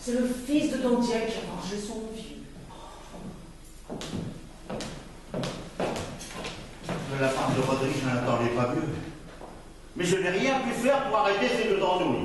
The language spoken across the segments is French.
C'est le fils de Don Diego qui a mangé son vieux. De la part de Rodrigue, je n'attendais pas mieux. Mais je n'ai rien pu faire pour arrêter ces deux andouilles.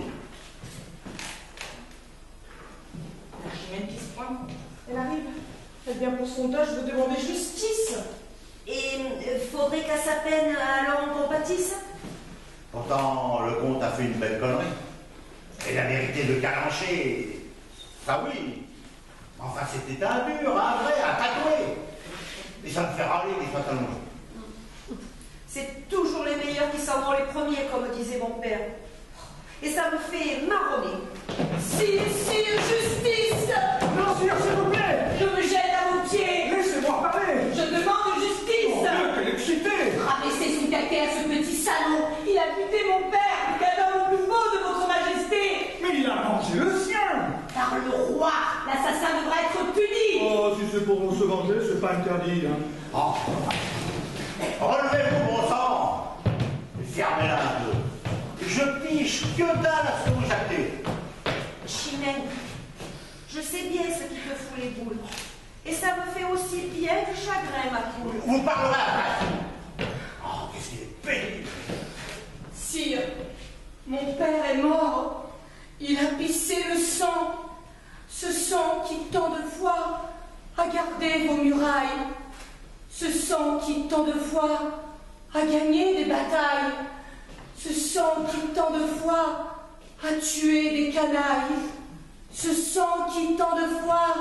La Chimène qui se pointe. Elle arrive. Elle vient pour son deuil, je veux demander justice. Et faudrait qu'à sa peine, alors on compatisse. Pourtant, le comte a fait une belle connerie. Il a mérité de calancher. Ça oui. Enfin, c'était un dur, un vrai, un tatoué. Et ça me fait râler qu'il soit allongé. C'est toujours les meilleurs qui s'en vont les premiers, comme disait mon père. Et ça me fait marronner. Sire, justice! Non, sire, s'il vous plaît! Je me jette à vos pieds! Laissez-moi parler! Je demande justice! Mon Dieu, quelle excitée! Rabaissez sous calcaire ce petit salaud! Il a buté mon père, le cadavre le plus beau de votre majesté! Mais il a mangé le sien! Par le roi, l'assassin devra être puni! Oh, si c'est pour nous se venger, c'est pas interdit, hein. Oh. Relevez-vous, bon sang! Fermez-la un peu. Je piche que dalle à ce que vous jactez. Chimène, je sais bien ce qui te fout les boules. Et ça me fait aussi bien du chagrin, ma poule. Vous parlerez après. Oh, qu'est-ce qu'il est pénible. Sire, mon père est mort. Il a pissé le sang. Ce sang qui tant de fois a gardé vos murailles. Ce sang qui tant de fois a gagné des batailles. Ce sang qui tant de fois a tué des canailles. Ce sang qui tant de fois...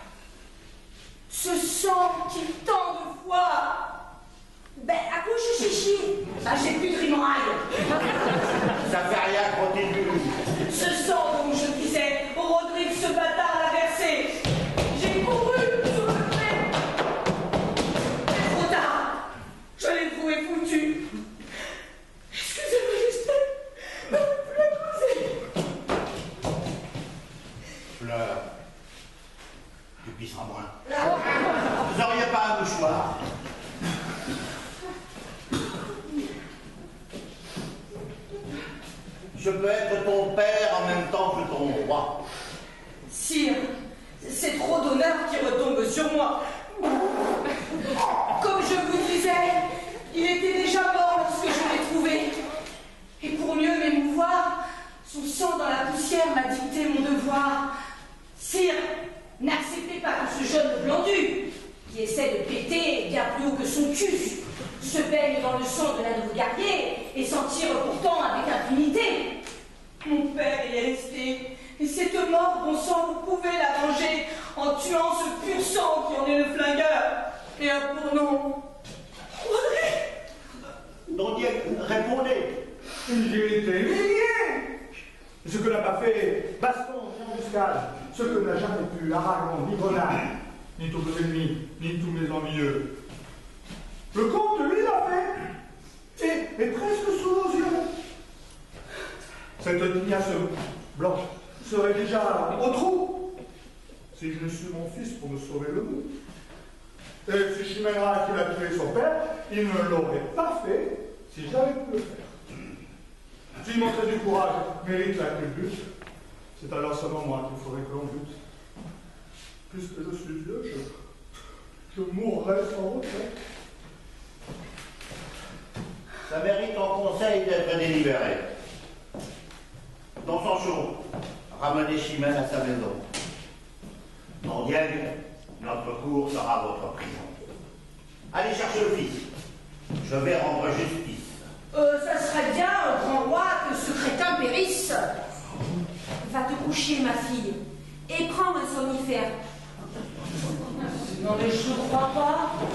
Ce sang qui tant de fois... Ben, accouche, chichi. Ah, j'ai plus de rimoraille. Ça fait rien, continue. Ce sang dont je disais, Rodrigue, ce bâtard l'a versé. J'ai couru sur le trait. Mais trop tard. Je l'ai trouvé foutu. Excusez-moi, Justin. Ne plus la causer. Pleure. Tu pisseras moins. Vous n'auriez pas un mouchoir? Je peux être ton père en même temps que ton roi. Sire, c'est trop d'honneur qui retombe sur moi. Comme je vous disais, il était déjà mort lorsque je l'ai trouvé. Et pour mieux m'émouvoir, son sang dans la poussière m'a dicté mon devoir. Sire, n'acceptez pas que ce jeune glandu, qui essaie de péter bien plus haut que son cul, se baigne dans le sang de l'un de vos guerriers et s'en tire pourtant avec impunité. Mon père y est resté, et cette mort, bon sang, vous pouvez la venger en tuant ce pur sang qui en est le flingueur et a pour nom Rodrigue. Non, répondez. J'ai été humilié! Ce que n'a pas fait Baston en embuscade, ce que n'a jamais pu Aragon, ni Grenade, ni tous mes ennemis, ni tous mes envieux. Le comte, lui, l'a fait, et presque sous nos yeux. Cette tignasse blanche serait déjà au trou si je ne suis mon fils pour me sauver le bout. Et si Chimèra qui l'a tué son père, il ne l'aurait pas fait si j'avais pu le faire. S'il montrait du courage, mérite la culbute, c'est alors seulement moi qu'il faudrait que l'on bute. Puisque je suis vieux, je mourrai sans regret. Ça mérite en conseil d'être délibéré. Dans son chaud, ramenez Chimène à sa maison. Dans Diègue, notre cour sera votre prison. Allez chercher le fils. Je vais rendre justice. Ça serait bien, grand roi, que ce crétin périsse. Va te coucher, ma fille, et prends un somnifère. Non, mais je ne crois pas.